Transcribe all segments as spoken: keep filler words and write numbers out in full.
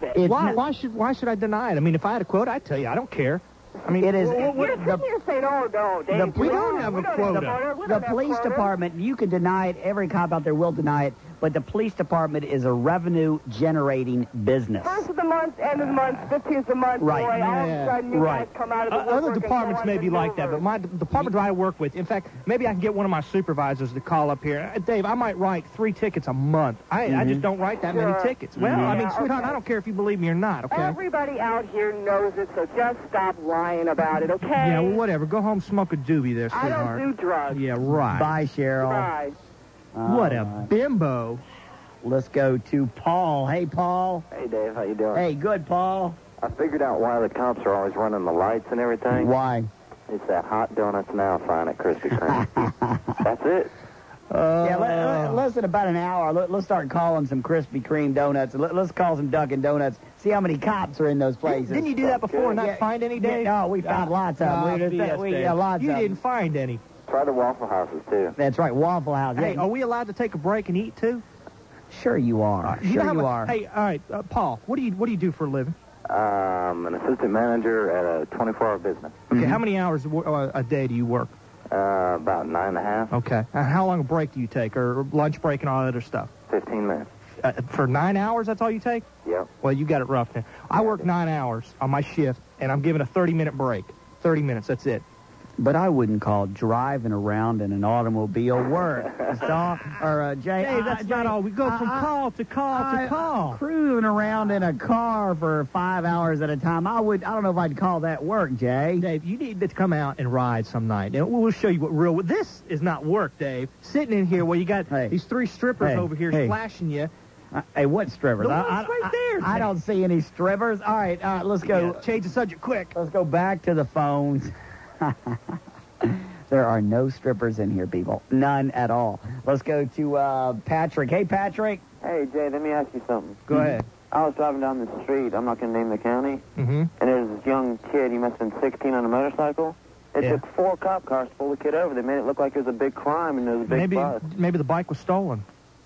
It's Why? not- Why should Why should I deny it? I mean, if I had a quote, I'd tell you. I don't care. I mean, It is- what- what- You're sitting here saying, oh, no, Dave. The- we we don't have a we don't quota. have we The don't have police quota. department, you can deny it. Every cop out there will deny it. But the police department is a revenue-generating business. First of the month, end of the month, fifteenth of the month, Right. boy, all of a Yeah. sudden you Right. guys come out of the Uh, woodwork other and departments go may on be like that, but my d- department that I work with, in fact, maybe I can get one of my supervisors to call up here. Uh, Dave, I might write three tickets a month. I, I just don't write that Sure. many tickets. Well, I mean, Yeah, sweetheart, okay. I don't care if you believe me or not, okay? Everybody out here knows it, so just stop lying about it, okay? Yeah, well, whatever. Go home, smoke a doobie there, I sweetheart. don't do drugs. Yeah, right. Bye, Cheryl. Bye. What a All right. bimbo. Let's go to Paul. Hey, Paul. Hey, Dave, how you doing? Hey, good, Paul. I figured out why the cops are always running the lights and everything. Why? It's that hot donuts now sign at Krispy Kreme. That's it. Uh, Yeah, let, let, less than about an hour. Let, let's start calling some Krispy Kreme donuts. Let, let's call some Dunkin' Donuts. See how many cops are in those places. Didn't you do that before and not Yeah, find any, Dave? yeah, no, we found lots of them. Ah, We just- B S, we- Dave. yeah, lots You of them. didn't find any. Try the Waffle Houses, too. That's right, Waffle House. Hey, Yeah, are we allowed to take a break and eat, too? sure you are. You Sure know how you mu- are. Hey, all right, uh, Paul, what do you what do you do for a living? Um, an assistant manager at a twenty-four hour business. Okay, Mm-hmm. how many hours a wo- uh, a day do you work? Uh, about nine and a half, Okay. Uh, how long a break do you take, or lunch break and all that other stuff? fifteen minutes. Uh, for nine hours, that's all you take? Yep. Well, you got it rough now. I work nine hours on my shift, and I'm given a thirty-minute break. thirty minutes, that's it. But I wouldn't call driving around in an automobile work. Saw, or uh, Jay, Hey, I- that's Jay, not all. We go from I- I- call to call I- to call. Cruising around in a car for five hours at a time. I would. I don't know if I'd call that work, Jay. Dave, you need to come out and ride some night. And we'll show you what real... This is not work, Dave. Sitting in here where you got Hey. these three strippers Hey. over here Hey. flashing you. Uh, hey, what strippers? The I, ones I, right I- there, I, Jay. don't see any strippers. All right, all right. Let's go. Yeah, change the subject quick. Let's go back to the phones. There are no strippers in here, people. None at all. Let's go to uh, Patrick. Hey, Patrick. Hey, Jay, let me ask you something. Go ahead. I was driving down the street. I'm not going to name the county. Mm-hmm. And there was this young kid. He must have been sixteen on a motorcycle. It Yeah. took four cop cars to pull the kid over. They made it look like it was a big crime and it was a big Maybe bust. maybe the bike was stolen.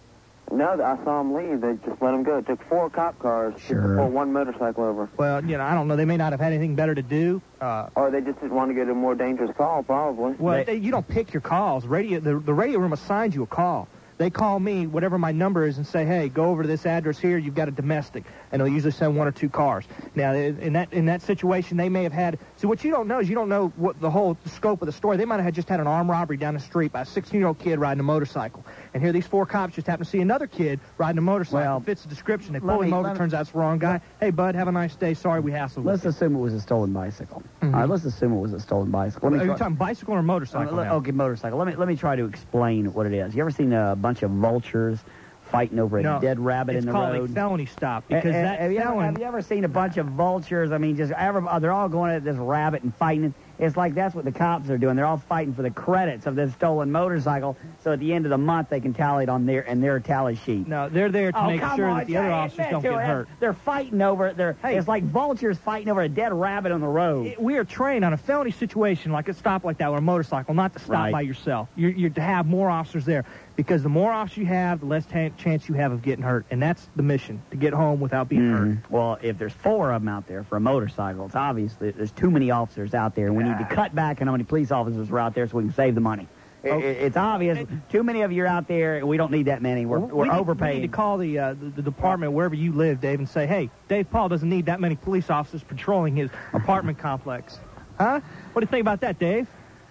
No, I saw him leave. They just let him go. It took four cop cars Sure. to pull one motorcycle over. Well, you know, I don't know. They may not have had anything better to do. Uh, Or they just didn't want to get a more dangerous call, probably. well, They- they, you don't pick your calls. Radio, the, the radio room assigns you a call. They call me, whatever my number is, and say, hey, go over to this address here. You've got a domestic. And they'll usually send one or two cars. Now, in that in that situation, they may have had... See, what you don't know is you don't know what the whole scope of the story. They might have had just had an armed robbery down the street by a sixteen-year-old kid riding a motorcycle. And here these four cops just happen to see another kid riding a motorcycle. Well, Fits the description. They let pull him me- over. let me- Turns out it's the wrong guy. Hey, bud, have a nice day. Sorry we hassled Let's you. assume it was a stolen bicycle. Mhm. All right, let's assume it was a stolen bicycle. Let Are me you try- talking bicycle or motorcycle Uh, now? okay, motorcycle. Let me let me try to explain what it is. You ever seen a bunch of vultures fighting over a No, dead rabbit it's in the called road? a felony stop because Uh, uh, that have, you ever, felon... have you ever seen a bunch of vultures? I mean, just ever, they're all going at this rabbit and fighting. It's like that's what the cops are doing. They're all fighting for the credits of this stolen motorcycle. So at the end of the month, they can tally it on their and their tally sheet. No, they're there to Oh, make come sure on, that the other Jay, officers admit don't to get it. hurt. They're fighting over it. They're, Hey. It's like vultures fighting over a dead rabbit on the road. It- we are trained on a felony situation like a stop like that with a motorcycle, not to stop Right. by yourself. You're, you're to have more officers there because the more officers you have, the less ta- chance you have of getting hurt, and that's the mission, to get home without being hurt. Mhm. Well, if there's four of them out there for a motorcycle, it's obvious that there's too many officers out there, and we need to cut back on how many police officers are out there so we can save the money. I- I- It's obvious. Too many of you are out there, and we don't need that many. We're, Well, we're we need, overpaid. We need to call the, uh, the the department wherever you live, Dave, and say, hey, Dave Paul doesn't need that many police officers patrolling his apartment complex. Huh? What do you think about that, Dave?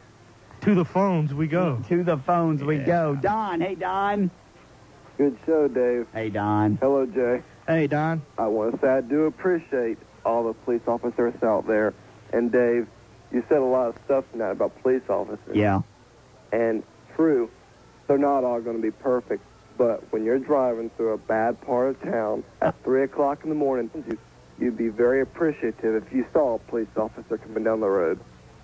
To the phones we go. To the phones we Yeah. go. Don, hey, Don. Good show, Dave. Hey, Don. Hello, Jay. Hey, Don. I want to say I do appreciate all the police officers out there. And, Dave, you said a lot of stuff tonight about police officers. Yeah. And true, they're not all going to be perfect. But when you're driving through a bad part of town at three o'clock in the morning, you, you'd be very appreciative if you saw a police officer coming down the road.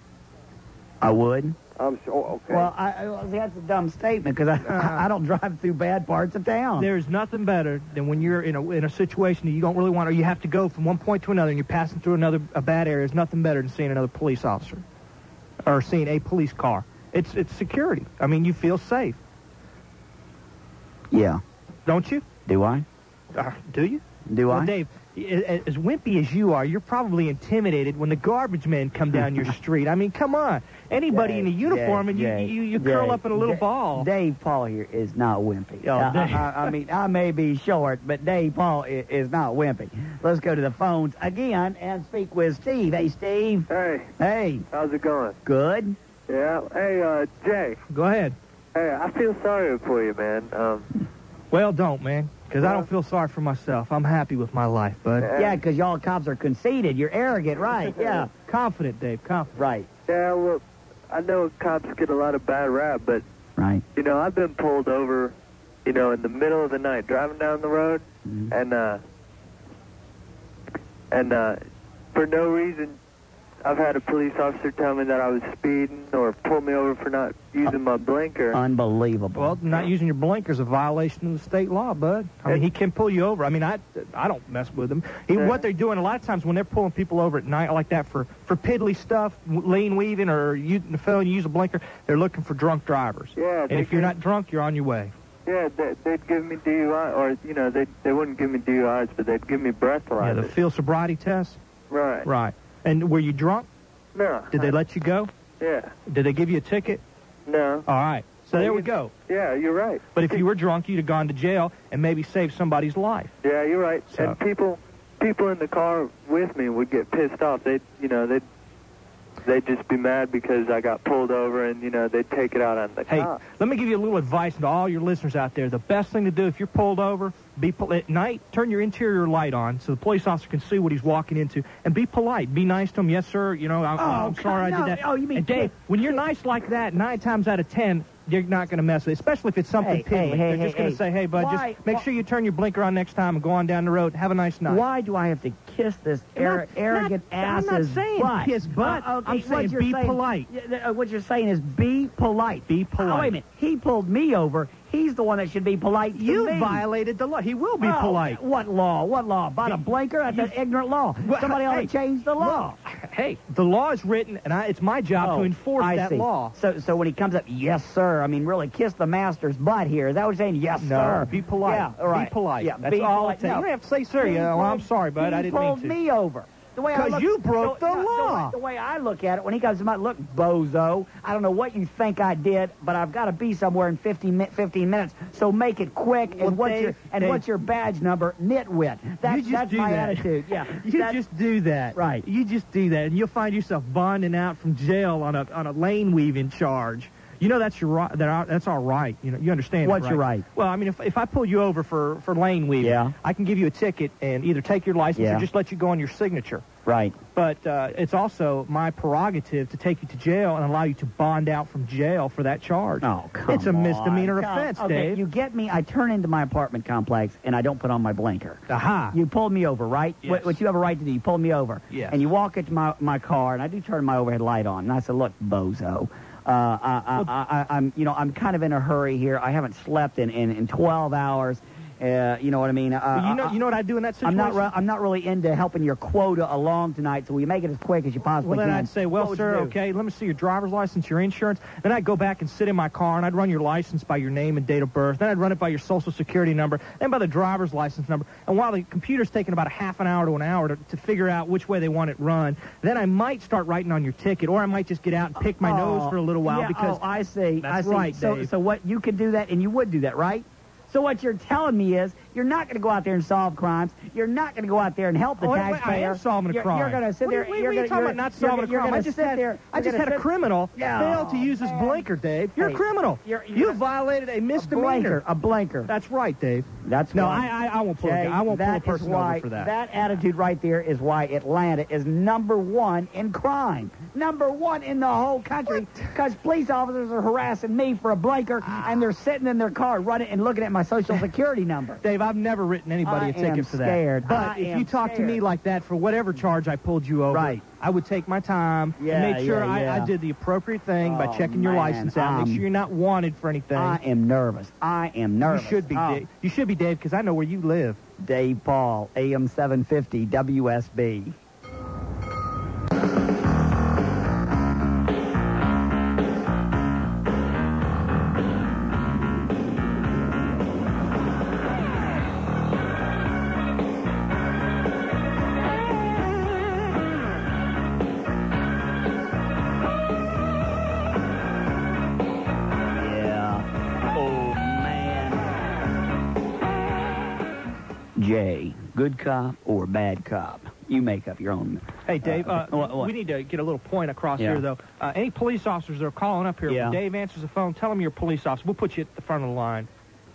I would. I'm sure. Okay. Well, I, I, well, see, that's a dumb statement because I, Uh, I don't drive through bad parts of town. There's nothing better than when you're in a in a situation that you don't really want, or you have to go from one point to another, and you're passing through another a bad area. There's nothing better than seeing another police officer, or seeing a police car. It's it's security. I mean, you feel safe, Yeah. don't you? Do I? Uh, do you? Do well, I? Dave, a- as wimpy as you are, you're probably intimidated when the garbage men come down your street. I mean, come on. Anybody Jay, in a uniform Jay, and you, Jay, you, you curl Jay, up in a little Jay, ball. Dave Paul here is not wimpy. Oh, Uh, Dave. I, I, I mean, I may be short, but Dave Paul is, is not wimpy. Let's go to the phones again and speak with Steve. Hey, Steve. Hey, Hey. how's it going? Good. Yeah. Hey, uh, Jay. Go ahead. Hey, I feel sorry for you, man. Um, Well, don't, man, because I don't feel sorry for myself. I'm happy with my life, bud. Yeah, because y'all cops are conceited. You're arrogant, right? Yeah. Confident, Dave, confident. Right. yeah, well, I know cops get a lot of bad rap, but, Right. you know, I've been pulled over, you know, in the middle of the night, driving down the road, Mhm. and, uh, and, uh, for no reason, I've had a police officer tell me that I was speeding or pull me over for not using my blinker. Unbelievable. Well, not using your blinkers is a violation of the state law, bud. I mean, he can pull you over. I mean, I, I don't mess with them. He, Yeah. What they're doing a lot of times when they're pulling people over at night like that for, for piddly stuff, w- lane weaving, or you failing to use a blinker, they're looking for drunk drivers. Yeah, And they if you're can- not drunk, you're on your way. Yeah, they, they'd give me D U I, or, you know, they they wouldn't give me D U Is, but they'd give me Yeah, breathalyzers. the field sobriety test. Right. Right. And were you drunk? No. Did they let you go? Yeah. Did they give you a ticket? No. All right. So there we go. Yeah, you're right. But if you were drunk, you'd have gone to jail and maybe saved somebody's life. Yeah, you're right. So- And people people in the car with me would get pissed off. They'd, you know, they'd they'd just be mad because I got pulled over, and, you know, they'd take it out on the Hey, cop. let me give you a little advice to all your listeners out there. The best thing to do if you're pulled over, be pol- at night, turn your interior light on so the police officer can see what he's walking into, and be polite. Be nice to him. Yes, sir. You know, I'm, Oh, I'm sorry no. I did that. Oh, you mean and Dave, kid- when you're nice like that, nine times out of ten, you're not going to mess with it, especially if it's something Hey, piddly. hey, hey, They're hey, just going to hey. say, hey, bud, Why- just make why- sure you turn your blinker on next time and go on down the road. Have a nice night. Why do I have to kiss this ar- Not- arrogant not- I'm ass's not saying butt? kiss butt. Uh, okay, I'm what saying you're be polite. Yeah, th- uh, what you're saying is be polite. Be polite. Oh, wait a minute. He pulled me over. He's the one that should be polite to You me. violated the law. He will be Oh, polite. What law? What law? About a blinker? That's an ignorant law. Well, Somebody ought hey, to change the law. Hey, the law is written, and I, it's my job Oh, to enforce I that see. law. So, so when he comes up, yes, sir. I mean, really, kiss the master's butt here. Is that what you're saying? Yes, No, sir. be polite. Yeah, all right. Be polite. Yeah, That's be all polite. I'm saying. No. You don't have to say sir. He Yeah, well, I'm pulled- sorry, bud. He I didn't pulled mean to. me over. The way I 'Cause look- you broke the no, law. The way, the way I look at it, when he comes to my look, bozo, I don't know what you think I did, but I've got to be somewhere in fifteen, mi- fifteen minutes. So make it quick. Well, and what's Dave, your and Dave. what's your badge number? Nitwit. That's You just that's do my that. attitude. Yeah. You That- just do that. Right. You just do that, and you'll find yourself bonding out from jail on a on a lane weaving charge. You know that's your right. That our, that's our right. You know, you understand. What's it, your right? Well, I mean, if if I pull you over for for lane weaving, Yeah. I can give you a ticket and either take your license Yeah. or just let you go on your signature. Right. But uh, it's also my prerogative to take you to jail and allow you to bond out from jail for that charge. Oh, come It's a on. misdemeanor Come- offense, okay, Dave. You get me? I turn into my apartment complex, and I don't put on my blinker. Aha. You pulled me over, right? Yes. What, what you have a right to do. You pulled me over. Yes. And you walk into my, my car, and I do turn my overhead light on. And I said, look, bozo. Uh, I, I, I, I, I'm, you know, I'm kind of in a hurry here. I haven't slept in, in, in twelve hours. Uh, you know what I mean? Uh, Well, you know, I- you know what I do in that situation. I'm not. Re- I'm not really into helping your quota along tonight. So will you make it as quick as you possibly Well, then can? I'd say, What well, would sir, you do? okay, let me see your driver's license, your insurance. Then I'd go back and sit in my car, and I'd run your license by your name and date of birth. Then I'd run it by your social security number, then by the driver's license number. And while the computer's taking about a half an hour to an hour to, to figure out which way they want it run, then I might start writing on your ticket, or I might just get out and pick my Oh, nose for a little while yeah, because oh, I see. That's I see. right, So, Dave. so what you could do that, and you would do that, right? So what you're telling me is you're not going to go out there and solve crimes. You're not going to go out there and help the Oh, wait, wait, taxpayer. I am solving a you're, crime. You're going to sit What there. are you- what are you're you gonna, talking you're, about not you're, solving a you're crime? gonna I just sit had, there. I you're just gonna had a sit- criminal Yeah, fail to use his man. blinker, Dave. You're Hey, a criminal. you're- you're- you violated a A misdemeanor. blinker. A blinker. That's right, Dave. That's No, why. I, I, I won't pull. Jay, a, I won't pull a that is person why, over for that. attitude right there is why Atlanta is number one in crime. Number one in the whole country because police officers are harassing me for a blinker and they're sitting in their car running and looking at my social security number. Dave, I've never written anybody I a ticket am for that. scared. But I if am you talk to scared. me like that for whatever charge I pulled you over, Right. I would take my time Yeah, and make sure yeah, I, yeah. I did the appropriate thing by Oh, checking your man, license out. um, make sure you're not wanted for anything. I am nervous. I am you nervous. should be, Oh, Dave. You should be, Dave, because I know where you live. Dave Paul, A M seven fifty W S B. Jay, good cop or bad cop? You make up your own. Hey, Dave, uh, uh, what, what? we need to get a little point across Yeah. here, though. Uh, any police officers that are calling up here, Yeah. when Dave answers the phone, tell him you're a police officer. We'll put you at the front of the line.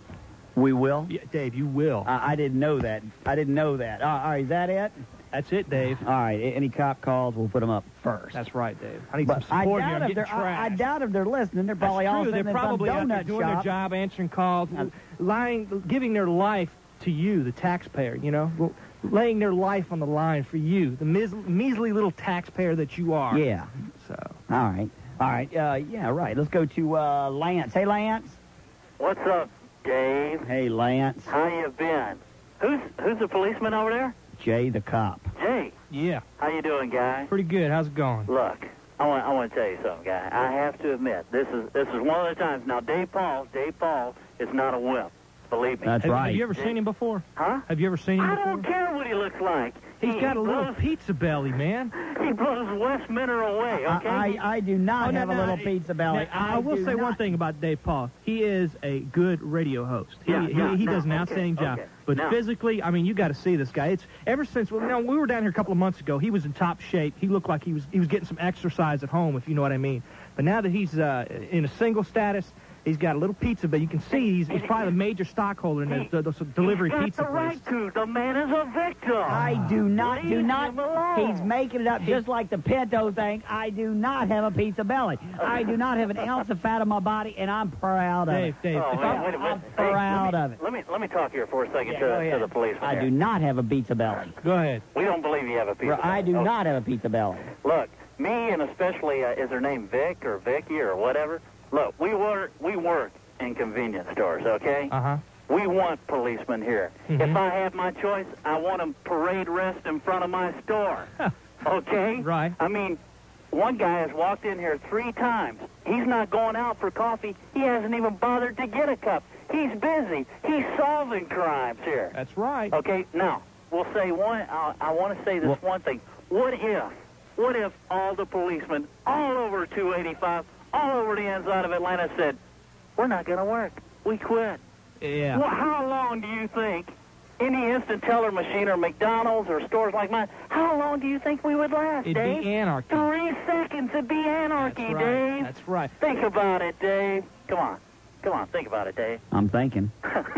We will? Yeah, Dave, you will. I, I didn't know that. I didn't know that. Uh, all right, is that it? That's it, Dave. All right, a- any cop calls, we'll put them up first. That's right, Dave. I need But some I support here. doubt, I'm if getting they're, I, I trashed. doubt if they're listening. They're probably That's all true. sitting They're in some probably out there donut doing shop. their job, answering calls, Uh, lying, giving their life to you, the taxpayer, you know, Well, laying their life on the line for you, the mis- measly little taxpayer that you are. Yeah. So. All right. All right. Uh, yeah, right. Let's go to uh, Lance. Hey, Lance. What's up, Dave? Hey, Lance. How you been? Who's who's the policeman over there? Jay the cop. Jay. Yeah. How you doing, guy? Pretty good. How's it going? Look, I want I want to tell you something, guy. I have to admit, this is this is one of the times. Now, Dave Paul, Dave Paul is not a wimp. Believe me. That's have, right. Have you ever seen him before? Huh? Have you ever seen him I before? don't care what he looks like. He's he, got a he little blows, pizza belly, man. He blows West Minter away. Okay. I, I, I do not Oh, no, have no, a little it- pizza belly. Now, I, will do say one not. thing about Dave Paul. He is a good radio host. He, Yeah, he, yeah, he no, does an okay, outstanding job. okay. But Now- physically, I mean, you got to see this guy. It's ever since well, you know, we were down here a couple of months ago. He was in top shape. He looked like he was he was getting some exercise at home, if you know what I mean. But now that he's uh, in a single status, he's got a little pizza. But you can see he's, he's probably the major stockholder in the, the, the delivery He's got pizza the place. right to. The man is a victim. I do not, do Leave not, him alone. he's making it up just like the Pinto thing. I do not have a pizza belly. I do not have an ounce of fat on my body, and I'm proud of Dave, it. Dave, Oh, if wait, I- wait a minute. I'm Hey, proud let me, of it. Let me let me talk here for a second Yeah, to, go to ahead. the policeman. I here. do not have a pizza belly. go ahead. We don't believe you have a pizza. I do belly. not have a pizza belly. Look, me and especially, uh, is her name Vic or Vicky or whatever? Look, we work, we work in convenience stores, okay? Uh huh. We want policemen here. Mhm. If I have my choice, I want them parade rest in front of my store, okay? Right. I mean, one guy has walked in here three times. He's not going out for coffee. He hasn't even bothered to get a cup. He's busy. He's solving crimes here. That's right. Okay, now, we'll say one, uh, I want to say this Well- one thing. What if, what if all the policemen all over two eighty-five, all over the inside of Atlanta said, we're not going to work. We quit. Yeah. Well, how long do you think any instant teller machine or McDonald's or stores like mine, how long do you think we would last, It'd Dave? be anarchy. Three seconds. It'd be anarchy, That's right. Dave. That's right. Think about it, Dave. Come on. Come on, think about it, Dave. I'm thinking.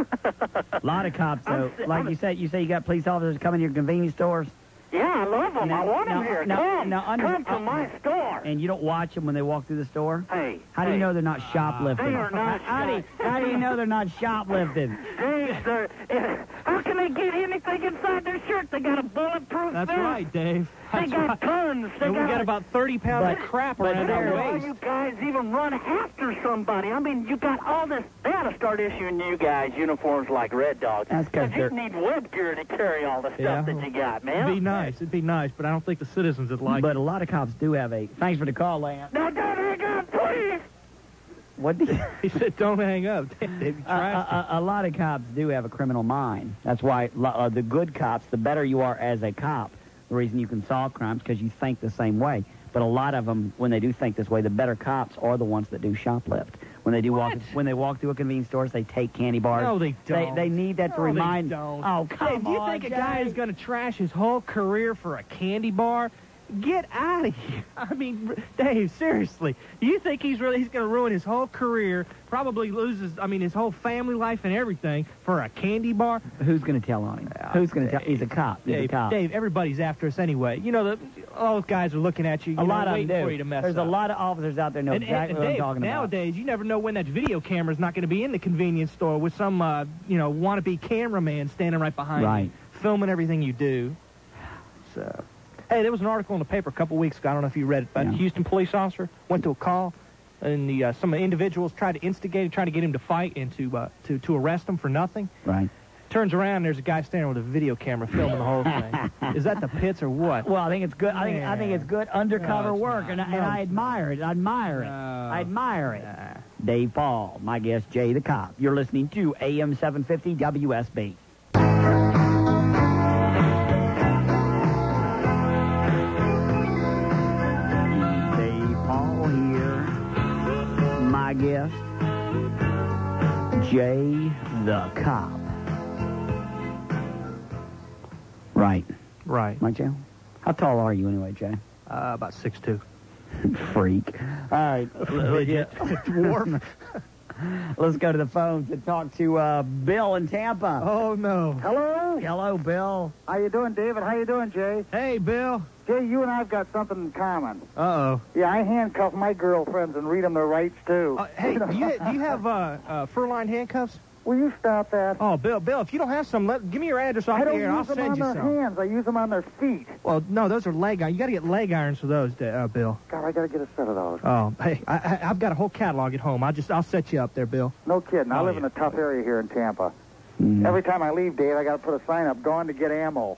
A lot of cops, though. I'm si- Like I'm- you said, you say you got police officers coming to your convenience stores, Yeah, I love them. Now- I want them now- here. now- come. now, under- come to uh, my store. and you don't watch them when they walk through the store? Hey. How do you hey, know they're not shoplifting? They are not How do you, how do you know they're not shoplifting? Dave, they're, uh, how can they get anything inside their shirt? They got a bulletproof That's vest. right, Dave. They That's got right. guns. They And we got about thirty pounds But- of crap but around there our Why waist. you guys even run after somebody? I mean, you got all this. They ought to start issuing you guys uniforms like Red Dogs. That's 'cause you they're- need web gear to carry all the stuff Yeah. that you got, man. It'd be nice. It'd be nice, but I don't think the citizens would like But it. a lot of cops do have a... Thanks for the call, Lance. No, don't hang up, please. What do you... He said, don't hang up. Dave, you A, trashed him. a, a lot of cops do have a criminal mind. That's why lo- uh, the good cops, the better you are as a cop, the reason you can solve crimes because you think the same way. But a lot of them, when they do think this way, the better cops are the ones that do shoplift. When they do walk, What? when they walk through a convenience store, they take candy bars. No, they don't. They, they need that to No, they remind. don't. Oh, come Dave, do you on, think a guy Jay. is going to trash his whole career for a candy bar? Get out of here. I mean, r- Dave, seriously. Do you think he's really he's going to ruin his whole career, probably loses, I mean, his whole family life and everything for a candy bar? Who's going to tell on him? Who's going to tell? He's a cop. He's Dave, a cop. Dave, everybody's after us ananyway. You know, the, all those guys are looking at you, you a know, lot of waiting them for do. you to mess There's up. a lot of officers out there know And, exactly and, what Dave, I'm talking about. nowadays, you never know when that video camera's not going to be in the convenience store with some, uh, you know, wannabe cameraman standing right behind Right. you, filming everything you do. So, hey, there was an article in the paper a couple weeks ago. I don't know if you read it. About Yeah. a Houston police officer went to a call, and the uh, some individuals tried to instigate, tried to get him to fight and to uh, to to arrest him for nothing. Right. Turns around, and there's a guy standing with a video camera filming the whole thing. Is that the pits or what? Well, I think it's good. I think I think it's good undercover No, it's work, not. and, I, No, and I it's admire it. I admire it. No. I admire it. Nah. Dave Paul, my guest, Jay the Cop. You're listening to A M seven fifty W S B. Dave Paul here. My guest, Jay the Cop. Right. Right. Right, Jay? How tall are you anyway, Jay? Uh, about six two. Freak. All right. Midget. Dwarf. Let's go to the phones and talk to uh, Bill in Tampa. Oh, no. Hello? Hello, Bill. How you doing, David? How you doing, Jay? Hey, Bill. Jay, you and I've got something in common. Uh-oh. Yeah, I handcuff my girlfriends and read them their rights, too. Uh, hey, do you, do you have uh, uh, fur-lined handcuffs? Will you stop that? Oh, Bill, Bill, if you don't have some, let, give me your address off I the don't air, and I'll use them send on you their some. hands. I use them on their feet. Well, no, those are leg irons. You got to get leg irons for those, uh, Bill. God, I got to get a set of those. Oh, hey, I, I, I've got a whole catalog at home. I'll just, I'll set you up there, Bill. No kidding. I Oh, live yeah. in a tough area here in Tampa. Mm. Every time I leave, Dave, I got to put a sign up, going to get ammo.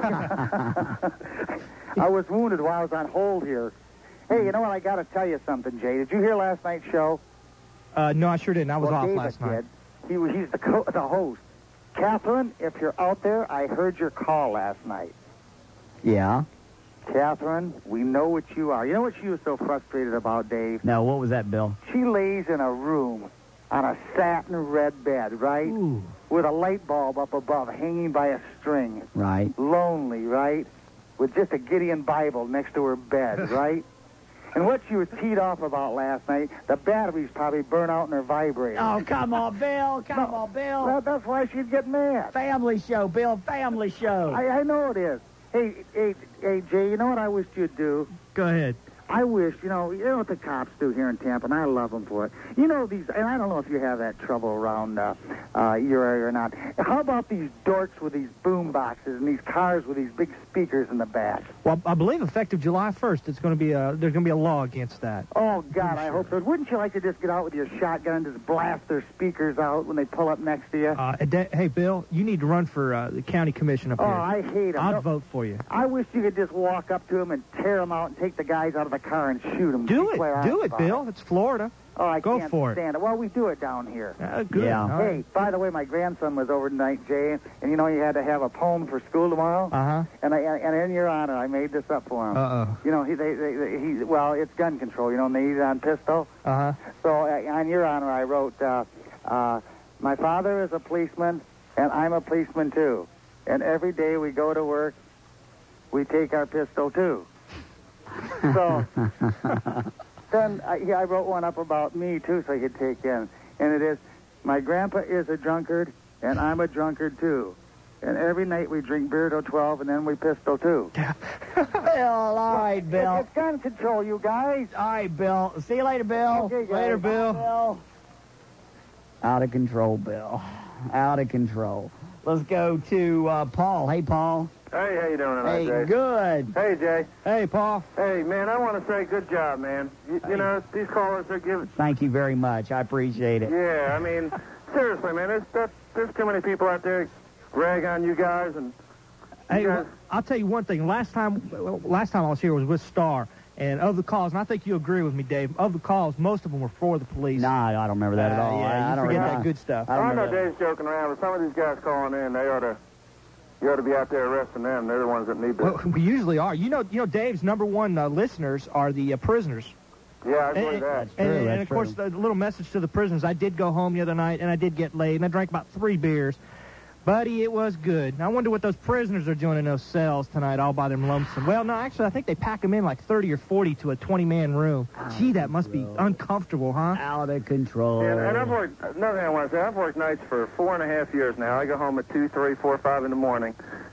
I was wounded while I was on hold here. Hey, you know what? I got to tell you something, Jay. Did you hear last night's show? Uh, no, I sure didn't. I was well, off David last night. did. He was, he's the, co- the host. Catherine, if you're out there, I heard your call last night. Yeah? Catherine, we know what you are. You know what she was so frustrated about, Dave? No, what was that, Bill? She lays in a room on a satin red bed, right? Ooh. With a light bulb up above hanging by a string. Right. Lonely, right? With just a Gideon Bible next to her bed, right? And what she was teed off about last night, the batteries probably burn out in her vibrator. Oh, come on, Bill. Come on, Bill. That, that's why she'd get mad. Family show, Bill. Family show. I, I know it is. Hey, hey, hey, Jay, you know what I wish you'd do? Go ahead. I wish, you know, you know what the cops do here in Tampa, and I love them for it. You know these, and I don't know if you have that trouble around uh, uh, your area or not. How about these dorks with these boom boxes and these cars with these big speakers in the back? Well, I believe effective July first, it's going to be a, there's going to be a law against that. Oh, God, I hope so. Wouldn't you like to just get out with your shotgun and just blast their speakers out when they pull up next to you? Uh, de- hey, Bill, you need to run for uh, the county commission up Oh, here. I hate them. I'll No, vote for you. I wish you could just walk up to them and tear them out and take the guys out of the car and shoot them. Do it. Do it, Bill. It's Florida. Oh, I Go can't for it. stand it. Well, we do it down here. Uh, good. Yeah. All Hey, right. by the way, my grandson was over tonight, Jay, and you know you had to have a poem for school tomorrow. Uh-huh. And I, and in your honor, I made this up for him. Uh-oh. You know, he, they, they, they, he, well, it's gun control. You know, and they use it on pistol. Uh-huh. So uh, on your honor, I wrote, uh, uh, my father is a policeman, and I'm a policeman too. And every day we go to work, we take our pistol too. So then I, yeah, I wrote one up about me too, so you could take in, and it is, my grandpa is a drunkard, and I'm a drunkard too. And every night we drink beer till twelve, and then we pistol too. Bill, all right, Bill. It's gun control, you guys. All right, Bill. See you later, Bill. Okay, guys. Later, Bill. Bye, Bill. Out of control, Bill. Out of control. Let's go to uh, Paul. Hey, Paul. Hey, how you doing tonight, Hey, Jay? good. Hey, Jay. Hey, Paul. Hey, man, I want to say good job, man. You, you know, these callers are giving... Thank you very much. I appreciate it. Yeah, I mean, seriously, man, there's, that, there's too many people out there rag on you guys, and Hey, you guys... well, I'll tell you one thing. Last time, well, last time I was here was with Star, and of the calls, and I think you agree with me, Dave. Of the calls, most of them were for the police. Nah, I don't remember that at Uh, all. yeah, I, I you don't forget remember. that good stuff. I don't I know remember that. Dave's joking around, but some of these guys calling in, they ought to... You ought to be out there arresting them. They're the ones that need to... Well, we usually are. You know, you know, Dave's number one uh, listeners are the uh, prisoners. yeah, I believe And, that. That's and, true, and that's of course, true. the little message to the prisoners. I did go home the other night, and I did get laid, and I drank about three beers. Buddy, it was good. And I wonder what those prisoners are doing in those cells tonight all by them lonesome. Well, no, actually, I think they pack them in like thirty or forty to a twenty-man room. Gee, that must be uncomfortable, huh? Out of control. And, and I've worked, another thing I want to say, I've worked nights for four and a half years now. I go home at two, three, four, five in the morning.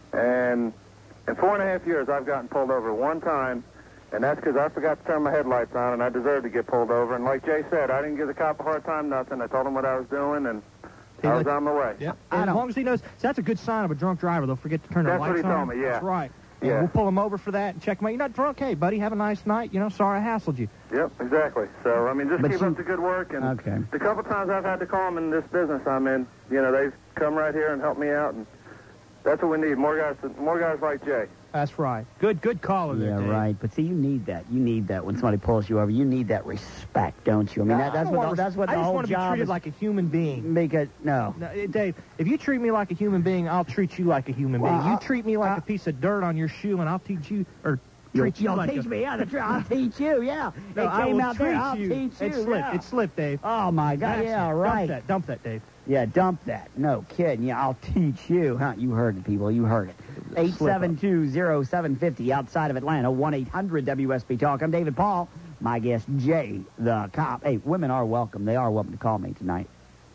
And in four and a half years, I've gotten pulled over one time. And that's because I forgot to turn my headlights on, and I deserved to get pulled over. And like Jay said, I didn't give the cop a hard time, nothing. I told him what I was doing, and He I was let- on my way. Yeah. I As don't- long as he knows, so that's a good sign of a drunk driver. They'll forget to turn their That's what lights he on. told me, yeah. That's right. And Yeah. we'll pull him over for that and check him out. You're not drunk, hey, buddy. Have a nice night. You know, sorry I hassled you. Yep, exactly. So, I mean, just But keep you- up the good work. And Okay. the couple times I've had to call them in this business I'm in, you know, they've come right here and helped me out. And that's what we need, more guys more guys like Jay. That's right. Good, good caller there, Yeah, Dave. right. But see, you need that. You need that when somebody pulls you over. You need that respect, don't you? I mean, that, I that's don't what want the, res- that's what I the just whole want to be job treated is. like a human being. Because no, No, eh, Dave, if you treat me like a human being, I'll treat you like a human Well, being. You I- treat me like I- a piece of dirt on your shoe, and I'll teach you, or you'll, treat you you'll like teach a... me. Yeah, that's right. I'll teach you. Yeah, No, it I came will out treat there. I'll you. teach you. It slipped. Yeah. It slipped, Dave. Oh my God! Accident. Yeah, right. Dump that. Dump that, Dave. Yeah, dump that. No kidding. Yeah, I'll teach you. Huh? You heard it, people. You heard it. eight seven two, oh seven five oh outside of Atlanta, one eight hundred W S B Talk. I'm David Paul. My guest, Jay the Cop. Hey, women are welcome. They are welcome to call me tonight.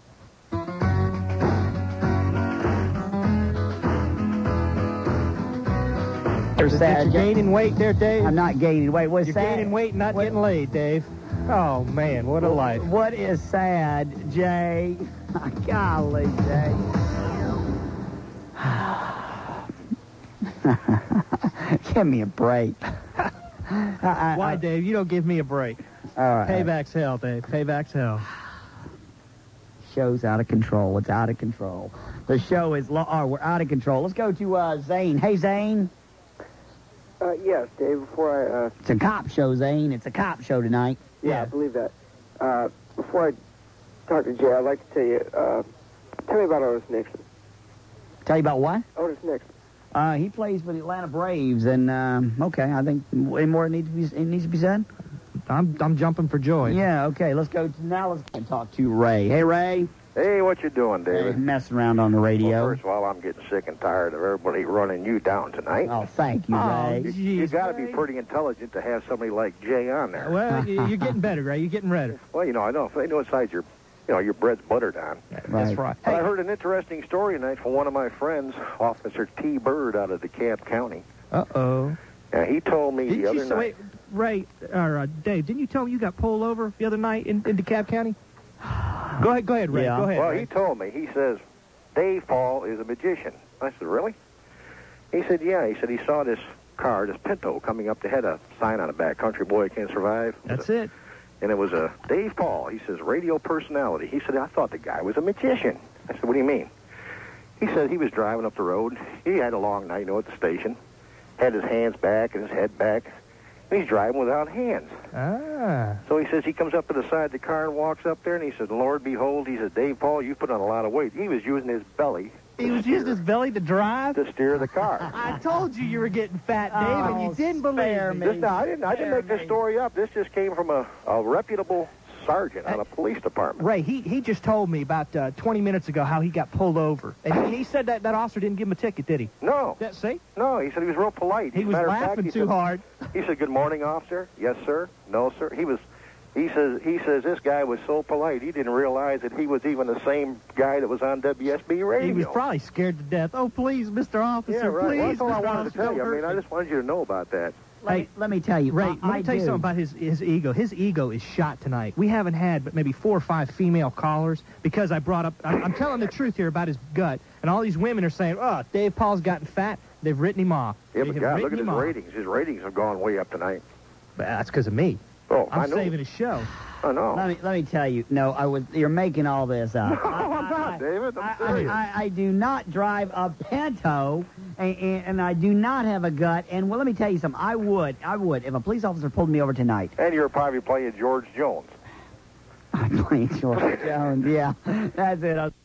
You're sad. You're gaining weight there, Dave? I'm not gaining weight. What's You're sad? gaining weight, not what, getting laid, Dave. Oh, man, what a life. What is sad, Jay? Golly, Jay. Give me a break. I, Why, I, Dave? You don't give me a break. All right. Payback's hell, Dave. Payback's hell. Show's out of control. It's out of control. The show is... Lo- oh, we're out of control. Let's go to uh, Zane. Hey, Zane. Uh, yes, Dave, before I... Uh, It's a cop show, Zane. It's a cop show tonight. yeah, Yeah. I believe that. Uh, before I talk to Jay, I'd like to tell you, uh, tell me about Otis Nixon. Tell you about what? Otis Nixon. Uh, he plays for the Atlanta Braves, and, um, okay, I think any more needs to be, it needs to be said? I'm I'm jumping for joy. Yeah, okay, let's go to, now let's go talk to Ray. Hey, Ray. Hey, what you doing, Hey, David? messing around on the radio. Well, first of all, I'm getting sick and tired of everybody running you down tonight. Oh, thank you, Oh, Ray. geez, you got to be Ray. pretty intelligent to have somebody like Jay on there. Well, you- you're getting better, Ray. You're getting better. Well, you know, I know if they know what side your, you know, your bread's buttered on. That's Right. right. But I Hey, heard an interesting story tonight from one of my friends, Officer T. Bird out of DeKalb County. uh-oh. Now, he told me Didn't the you other say, night. wait, Ray, or uh, Dave, didn't you tell me you got pulled over the other night in, in DeKalb County? Go ahead, go ahead, Ray. Yeah. Go ahead. Well, Ray. he told me. He says, Dave Paul is a magician. I said, really? He said, yeah. He said he saw this car, this Pinto, coming up that had a sign on the back, Country Boy Can't Survive. That's it. And it was a Dave Paul. He says, radio personality. He said, I thought the guy was a magician. I said, what do you mean? He said he was driving up the road. He had a long night, you know, at the station. Had his hands back and his head back. And he's driving without hands. Ah. So he says he comes up to the side of the car and walks up there, and he says, Lord, behold, he says, Dave Paul, you put on a lot of weight. He was using his belly He was using his belly to drive? to steer the car. I told you you were getting fat, Dave, and you Oh, didn't believe spare me. me. This, now, I didn't, I didn't make this story up. This just came from a, a reputable sergeant on a police department. Ray, he, he just told me about uh, twenty minutes ago how he got pulled over. And he, he said that that officer didn't give him a ticket, did he? No, That, see? no, he said he was real polite. He was Matter of fact, laughing he too said- hard. He said, good morning, officer. Yes, sir. No, sir. He was, he says, he says this guy was so polite, he didn't realize that he was even the same guy that was on W S B radio. He was probably scared to death. Oh, please, Mister Officer, yeah, right. please, Well, that's all I Mister wanted to Officer, tell you. I don't mean, hurt I me. just wanted you to know about that. Let, Hey, me, let me tell you. Ray, I, let me I tell you do. something about his, his ego. His ego is shot tonight. We haven't had but maybe four or five female callers because I brought up, I'm, I'm telling the truth here about his gut, and all these women are saying, oh, Dave Paul's gotten fat. They've written him off. Yeah, They but have God, look written at his him off. ratings. His ratings have gone way up tonight. But that's because of me. Oh, I I'm know. saving his show. I know. Let me let me tell you. No, I was. You're making all this up. No, I, I'm I- not, I- David. I'm I, serious. I, I, I do not drive a Pinto, and, and, and I do not have a gut. And well, let me tell you something. I would, I would, if a police officer pulled me over tonight. And you're probably playing George Jones. I'm playing George Jones. Yeah, that's it. I was